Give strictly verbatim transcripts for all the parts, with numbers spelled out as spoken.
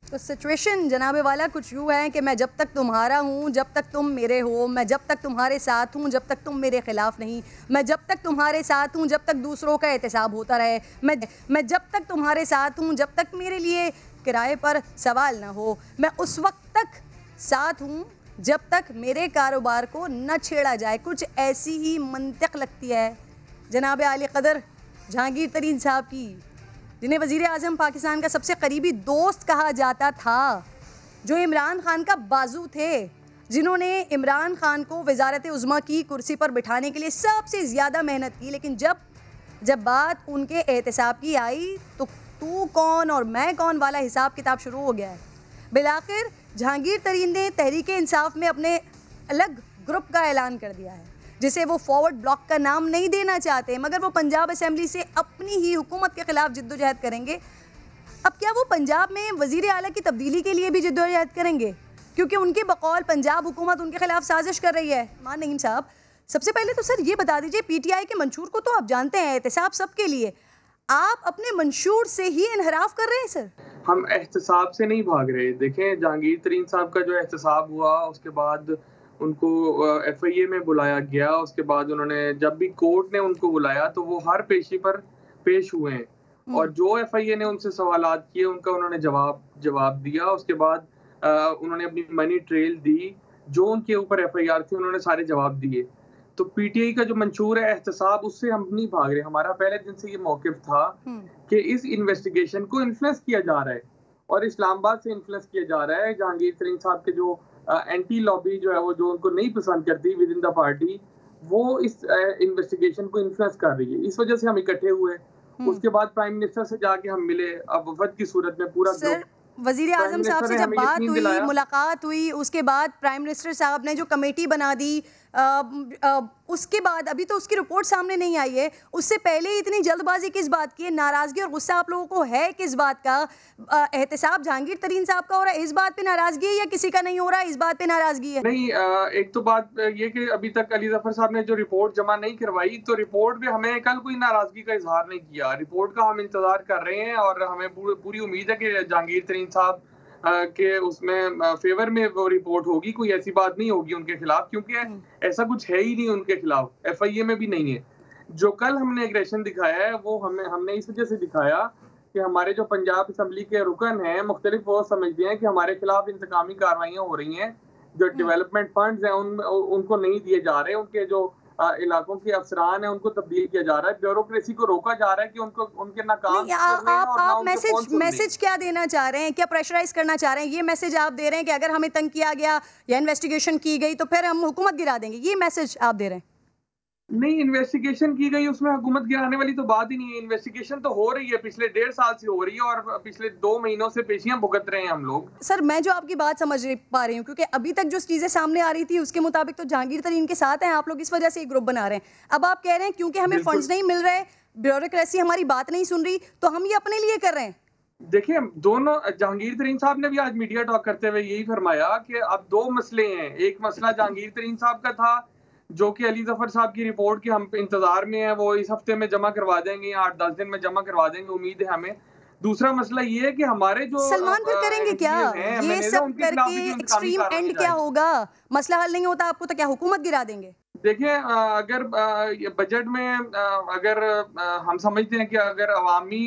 तो सिचुएशन जनाबे वाला कुछ यूँ है कि मैं जब तक तुम्हारा हूँ, जब तक तुम मेरे हो, मैं जब तक तुम्हारे साथ हूँ, जब तक तुम मेरे खिलाफ नहीं, मैं जब तक तुम्हारे साथ हूँ, जब तक दूसरों का एहतसाब होता रहे, मैं मैं जब तक तुम्हारे साथ हूँ, जब तक मेरे लिए किराए पर सवाल ना हो, मैं उस वक्त तक साथ हूँ जब तक मेरे कारोबार को न छेड़ा जाए। कुछ ऐसी ही मंतिक लगती है जनाब आली कदर जहांगीर तरीन साहब की, जिन्हें वज़ीर आज़म पाकिस्तान का सबसे करीबी दोस्त कहा जाता था, जो इमरान खान का बाजू थे, जिन्होंने इमरान खान को वज़ारत उज़्मा की कुर्सी पर बिठाने के लिए सबसे ज़्यादा मेहनत की। लेकिन जब जब बात उनके एहतसाब की आई तो तू कौन और मैं कौन वाला हिसाब किताब शुरू हो गया है। बिलाखिर जहांगीर तरीन ने तहरीक इंसाफ में अपने अलग ग्रुप का ऐलान कर दिया है, जिसे वो फॉरवर्ड ब्लॉक का नाम नहीं देना चाहते, मगर वो पंजाब असम्बली से अपनी ही हुकूमत के ख़िलाफ़ जिद्दोजहद करेंगे। अब क्या वो पंजाब में वज़ीर आला की तब्दीली के लिए भी जिद्दोजहद करेंगे, क्योंकि उनके बकौल पंजाब हुकूमत उनके खिलाफ साजिश कर रही है। मान नईम साहब, सबसे पहले तो सर ये बता दीजिए, पीटीआई के मंशूर को तो आप जानते हैं, एहतसाब सबके लिए, आप अपने मंशूर से ही इनहराफ कर रहे हैं सर? हम एहतसाब से नहीं भाग रहे। देखें, जहांगीर तरीन साहब का जो एहतसाब हुआ, उसके बाद उनको एफ आई ए में बुलाया गया, उसके बाद उन्होंने जब भी कोर्ट ने उनको बुलाया तो वो हर पेशी पर पेश हुए हैं और जो एफ आई ए ने उनसे सवालात किए उनका उन्होंने जवाब जवाब दिया। उसके बाद आ, उन्होंने अपनी मनी ट्रेल दी, जो उनके ऊपर एफ आई आर थी उन्होंने सारे जवाब दिए। तो पीटीआई का जो मंशूर है एहतसाब, उससे हम नहीं भाग रहे। हमारा पहले दिन से ये मौक़िफ़ था कि इस इन्वेस्टिगेशन को इन्फ्लुएंस किया जा रहा है और इस्लामाबाद से इन्फ्लुएंस किया जा रहा है। जहांगीर तरीन साहब के जो एंटी लॉबी जो है वो जो उनको नहीं पसंद करती विद इन द पार्टी, वो इस इन्वेस्टिगेशन को इन्फ्लुएंस कर रही है। इस वजह से हम इकट्ठे हुए। उसके बाद प्राइम मिनिस्टर से जाके हम मिले। अब वफद की सूरत में पूरा ग्रुप, वज़ीर आज़म साहब से जब बात हुई, मुलाकात हुई, उसके बाद प्राइम मिनिस्टर साहब ने जो कमेटी बना दी, आ, आ, उसके बाद अभी तो उसकी रिपोर्ट सामने नहीं आई है, उससे पहले इतनी जल्दबाजी किस बात की है? नाराज़गी और गुस्सा आप लोगों को है किस बात का? एहतसाब जहांगीर तरीन साहब का हो रहा है, इस बात पे नाराज़गी है, या किसी का नहीं हो रहा है, इस बात पे नाराज़गी है? नहीं, आ, एक तो बात ये कि अभी तक अली ज़फ़र साहब ने जो रिपोर्ट जमा नहीं करवाई, तो रिपोर्ट पे हमें कल कोई नाराज़गी का इजहार नहीं किया। रिपोर्ट का हम इंतज़ार कर रहे हैं और हमें पूरी उम्मीद है कि जहांगीर तरीन साहब के उसमें फेवर में वो रिपोर्ट होगी। कोई ऐसी बात नहीं होगी उनके खिलाफ, क्योंकि ऐसा कुछ है ही नहीं उनके खिलाफ, एफ आई ए में भी नहीं है। जो कल हमने एग्रेशन दिखाया है वो हमें हमने इस वजह से दिखाया कि हमारे जो पंजाब असम्बली के रुकन हैं मुख्तलिफ, वो समझते हैं कि हमारे खिलाफ इंतकामी कार्रवाइयाँ हो रही हैं। जो डेवलपमेंट फंड्स हैं उन उनको नहीं दिए जा रहे, उनके जो इलाकों के अफसरान है उनको तब्दील किया जा रहा है, ब्यूरोक्रेसी को रोका जा रहा है कि उनको उनके ना काम नहीं, आ, आप आप मैसेज मैसेज क्या देना चाह रहे हैं? क्या प्रेशराइज करना चाह रहे हैं? ये मैसेज आप दे रहे हैं कि अगर हमें तंग किया गया या इन्वेस्टिगेशन की गई तो फिर हम हुकूमत गिरा देंगे, ये मैसेज आप दे रहे हैं? नहीं, इन्वेस्टिगेशन की गई, उसमें हुकूमत गिराने वाली तो बात ही नहीं है। इन्वेस्टिगेशन तो हो रही है, पिछले डेढ़ साल से हो रही है और पिछले दो महीनों से पेशियां भुगत रहे हैं हम लोग। सर, मैं जो आपकी बात समझ पा रही हूँ, क्योंकि अभी तक जो चीज़ें सामने आ रही थी उसके मुताबिक तो जहांगीर तरीन के साथ हैं आप लोग, इस वजह से एक ग्रुप बना रहे हैं। अब आप कह रहे हैं क्योंकि हमें फंड्स नहीं मिल रहे, ब्यूरोक्रेसी हमारी बात नहीं सुन रही, तो हम ये अपने लिए कर रहे हैं। देखिए, दोनों, जहांगीर तरीन साहब ने भी आज मीडिया टॉक करते हुए यही फरमाया कि अब दो मसले हैं। एक मसला जहांगीर तरीन साहब का था, जो कि अली ज़फ़र साहब की रिपोर्ट के हम इंतजार में हैं, वो इस हफ्ते में जमा करवा देंगे या आठ दस दिन में जमा करवा देंगे, उम्मीद है हमें। दूसरा मसला ये है कि हमारे जो सलमान फिर करेंगे क्या? ये सब करके एक्सट्रीम एंड क्या होगा? मसला हल नहीं होता आपको तो क्या हुकूमत गिरा देंगे? देखिए, अगर बजट में अगर हम समझते हैं कि अगर अवामी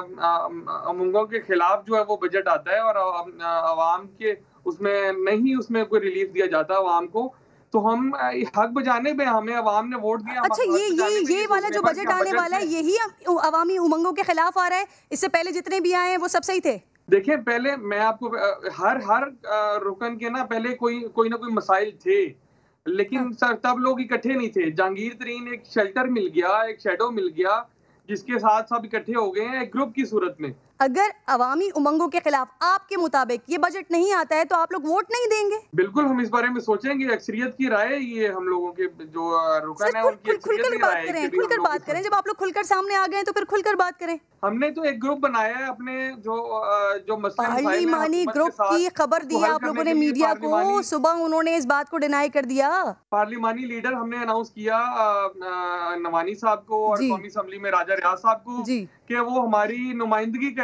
उमंगों के खिलाफ जो है वो बजट आता है और अवाम के उसमें नहीं उसमें कोई रिलीफ दिया जाता अवाम को, तो हम हक बजाने पे, हमें अवाम ने वोट दिया। अच्छा, ये ये ये वाला जो बजट आने वाला है यही अवामी उमंगों के खिलाफ आ रहा है? इससे पहले जितने भी आए हैं वो सब सही थे? देखिए, पहले मैं आपको हर हर रुकन के ना पहले कोई कोई ना कोई मसाइल थे, लेकिन हाँ। सर तब लोग इकट्ठे नहीं थे। जहांगीर तरीन एक शेल्टर मिल गया, एक शेडो मिल गया, जिसके साथ सब इकट्ठे हो गए हैं एक ग्रुप की सूरत में। अगर अवामी उमंगों के खिलाफ आपके मुताबिक ये बजट नहीं आता है तो आप लोग वोट नहीं देंगे? बिल्कुल, हम इस बारे में सोचेंगे। अक्सरियत की राय ये हम लोगों के जो रुकन है उनकी खुलकर बात करें, खुलकर बात करें। जब आप लोग खुलकर सामने आ गए तो फिर खुलकर बात करें। हमने तो एक ग्रुप बनाया है अपने जो जो मसले पार्लिमानी ग्रुप की खबर दी है आप लोगों ने मीडिया को, सुबह उन्होंने इस बात को डिनाई कर दिया। पार्लिमानी लीडर हमने अनाउंस किया नवानी साहब को और कौमी असेंबली में राजा रियाज साहब को कि वो हमारी नुमाइंदगी करें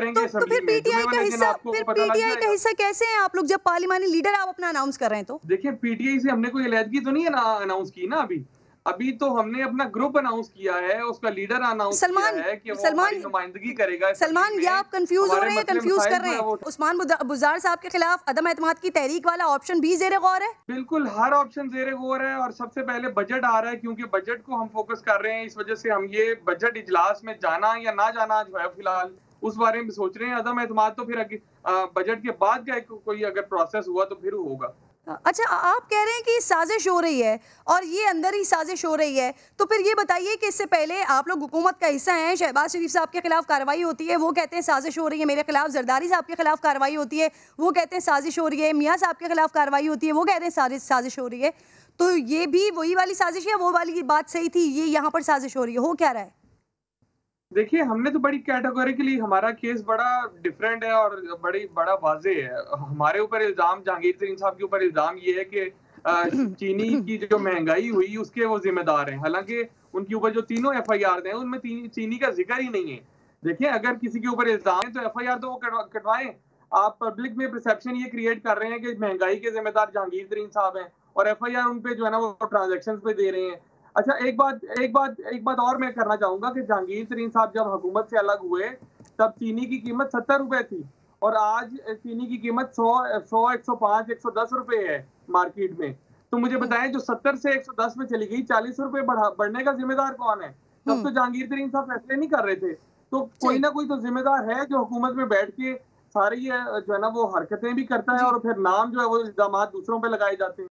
जाएंगे तो, तो असेंबली फिर में, जुमे पीटीआई का वाले दिन हिस्सा, आपको फिर पता लग पीटीआई का जाएगा। हिस्सा कैसे हैं आप लोग जब पार्लिमानी लीडर आप अपना अनाउंस कर रहे हैं तो? देखिए पीटीआई से हमने कोई अलहदगी तो नहीं है ना अनाउंस की ना अभी अभी तो हमने अपना ग्रुप अनाउंस किया है, उसका लीडर अनाउंस किया सलमान है कि वो सलमान हमारी नुमाइंदगी करेगा सलमान असेंबली या में, आप कंफ्यूज हो हमारे रहे हैं, मसले कंफ्यूज मसाइल कर जो रहे है हैं। वो। उस्मान बुजा- बुज़ार साहब के खिलाफ अदम एतमाद की तहरीक वाला ऑप्शन भी ज़ेरे गौर है। बिल्कुल हर ऑप्शन ज़ेरे गौर है और सबसे पहले बजट आ रहा है, क्योंकि बजट को हम फोकस कर रहे हैं, इस वजह से हम ये बजट इजलास में जाना या ना जाना जो है फिलहाल उस बारे में सोच रहे हैं। अदम एतमाद तो फिर अगे- आ, बजट के बाद का एक कोई अगर प्रोसेस हुआ तो फिर होगा। अच्छा, आप कह रहे हैं कि साजिश हो रही है और ये अंदर ही साजिश हो रही है, तो फिर ये बताइए कि इससे पहले आप लोग हुकूमत का हिस्सा हैं, शहबाज शरीफ साहब के खिलाफ कार्रवाई होती है, वो कहते हैं साजिश हो रही है मेरे खिलाफ, जरदारी साहब के खिलाफ कार्रवाई होती है, वो कहते हैं साजिश हो रही है, मियाँ साहब के खिलाफ कार्रवाई होती है, वो कहते हैं साजिश साजिश हो रही है। तो ये भी वही वाली साजिश है, वो वाली बात सही थी, ये यहाँ पर साजिश हो रही है, हो क्या रहा है? देखिए हमने तो बड़ी कैटेगोरिकली हमारा केस बड़ा डिफरेंट है और बड़ी बड़ा वाज़े है। हमारे ऊपर इल्ज़ाम जहांगीर तरीन साहब के ऊपर इल्ज़ाम ये है कि अ, चीनी की जो महंगाई हुई उसके वो ज़िम्मेदार हैं। हालाँकि उनके ऊपर जो तीनों एफआईआर हैं उनमें ती, चीनी का ज़िक्र ही नहीं है। देखिए अगर किसी के ऊपर इल्ज़ाम है तो एफआईआर तो वो कटवा कटवाएँ। आप पब्लिक में परसेप्शन ये क्रिएट कर रहे हैं कि महंगाई के ज़िम्मेदार जहांगीर तरीन साहब हैं और एफआईआर उन पे जो है ना वो ट्रांज़ैक्शंस पे दे रहे हैं। अच्छा एक बात एक बात एक बात और मैं करना चाहूँगा कि जहांगीर तरीन साहब जब हुकूमत से अलग हुए तब चीनी की कीमत सत्तर रुपए थी और आज चीनी की कीमत सौ सौ एक सौ पाँच एक सौ दस रुपए है मार्केट में। तो मुझे बताएं जो सत्तर से एक सौ दस में चली गई चालीस रुपए बढ़ा बढ़ने का जिम्मेदार कौन है? तब तो जहांगीर तरीन साहब फैसले नहीं कर रहे थे। तो कोई ना कोई तो जिम्मेदार है जो हुकूमत में बैठ के सारी जो है ना वो हरकतें भी करता है और फिर नाम जो है वो इल्जाम दूसरों पे लगाए जाते हैं।